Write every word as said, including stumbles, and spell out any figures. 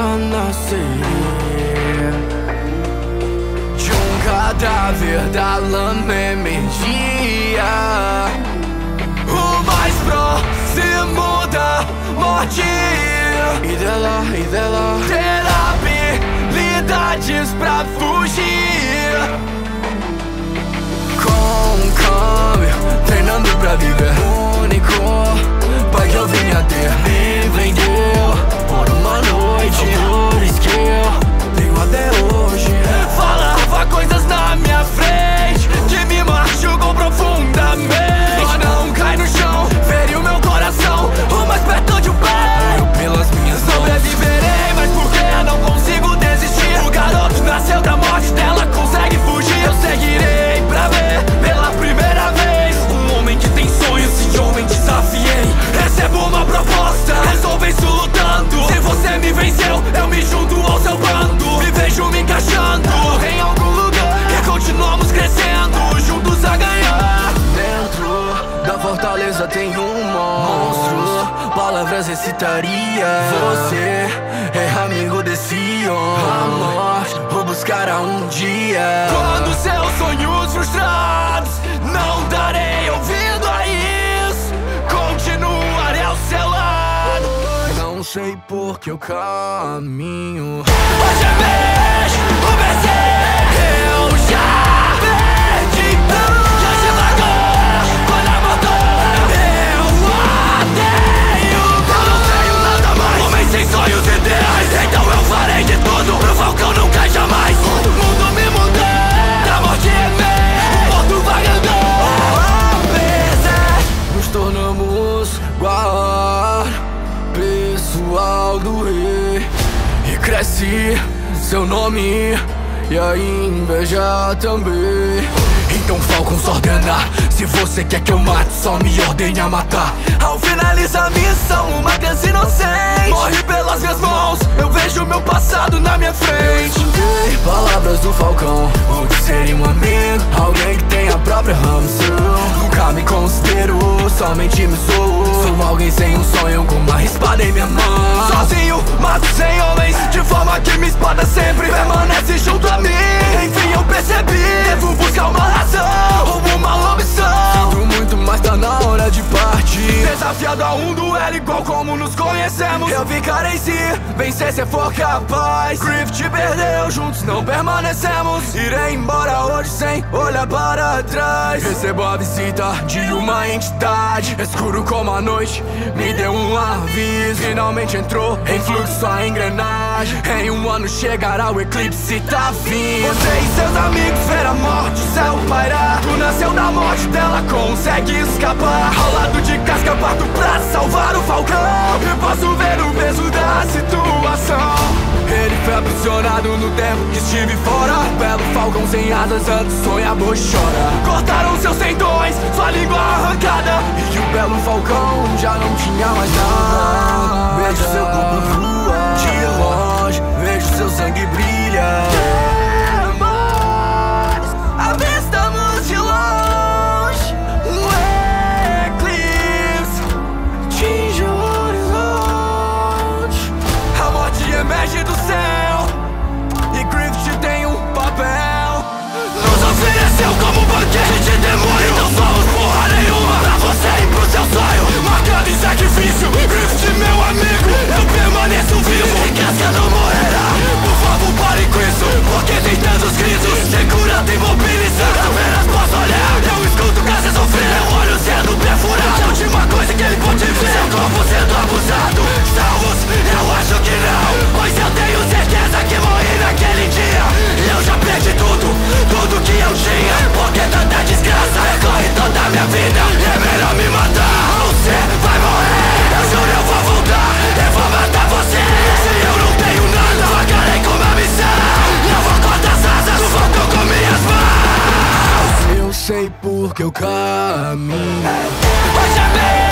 nascer de um cadáver da lama emergia, o mais próximo da morte. E dela, e dela ter habilidades pra fugir, com um câmbio, treinando pra viver único. Pai que eu vinha ter me vendeu por uma noite, dores que eu tenho até hoje. Falava coisas na minha frente que me machucam profundamente. Só não cai no chão, feriu meu coração, o mais perto de um pé. Eu pelas minhas mãos sobreviverei, mas por que não consigo desistir? O garoto nasceu da morte, dela consegue fugir. Eu seguirei pra ver pela primeira vez um homem que tem sonhos, esse homem desafiei. Recebo uma proposta, resolve isso lutando. Se você me venceu, eu me junto ao seu bando. Me vejo me encaixando em algum lugar e continuamos crescendo, juntos a ganhar. Dentro da fortaleza tem um monstro, palavras recitaria. Você é amigo desse homem, a morte o buscará um dia. Quando seus sonhos frustrados, não darei ouvido a isso, continuarei ao seu lado. Não sei por que eu caminho. Hoje é mês, o Berserk eu já perdi. Já devagou, quando a motor eu odeio. Eu não tenho nada mais, homem sem sonhos e ideais. Então eu farei de tudo pro Falcão não cair jamais. O mundo me mudou, a morte é meu, o morto vai andar. Berserk, nos tornamos guarda pessoal do rei, e cresce seu nome e a inveja também. Então Falcon só ordena, se você quer que eu mate, só me ordene a matar. Ao finalizar a missão, uma criança inocente morre pelas minhas mãos, eu vejo meu passado na minha frente. Eu escutei palavras do Falcão, o que seria um amigo, alguém que tem a própria ambição. Nunca me considero, somente me sou. Sou alguém sem um sonho, com uma espada em minha mão. Sozinho, mato cem homens, de forma que minha espada sempre permanece junto a mim. Enfim eu percebi, devo buscar uma razão ou uma ambição. Sinto muito, mas tá na hora de partir. Desafiado a um duelo igual como nos conhecemos, eu ficarei se vencer se for capaz. Griff te perdeu, juntos não permanecemos. Irei embora hoje sem olhar para trás. Recebo a visita de uma entidade, escuro como a noite, me deu um aviso. Finalmente entrou em fluxo a engrenagem. Em um ano chegará o eclipse, tá vindo. Você e seus amigos ver a morte, o céu pairar. Tu nasceu da morte, dela consegue escapar. Ao lado de casca parto pra salvar o Falcão, e posso ver o peso da situação. Ele foi aprisionado no tempo que estive fora. Belo Falcão sem asas, antes sonha, a boa chora. Cortaram seus tendões, sua língua arrancada, e o belo Falcão já não tinha mais nada. Vejo seu corpo voar de longe, vejo seu sangue brilhar. Avistamos de longe um eclipse, tinge o horizonte. A morte emerge do céu e Griffith tem um papel. Nos ofereceu como banquete de demônio, então somos porra nenhuma pra você e pro seu sonho. Marcado em sacrifício, Griffith meu amigo, eu permaneço vivo. Se casca não morrerá, por favor pare com isso, porque tem tantos gritos, segurando e mobilizando. Apenas posso olhar, eu escuto casa sofrer, meu olho sendo perfurado. A última coisa que ele pode ver, seu corpo sendo abusado. Salvos? Eu acho que não, pois eu tenho certeza que morri naquele dia. Eu já perdi tudo, tudo que eu tinha, porque tanta desgraça recorre toda a minha vida. É melhor me matar, você vai morrer. Eu juro eu vou voltar, eu vou matar você. Se eu não tenho nada, vagarei com uma missão. Eu vou cortar as asas do Falcão com minhas mãos. Eu sei porque eu caminho. Hoje é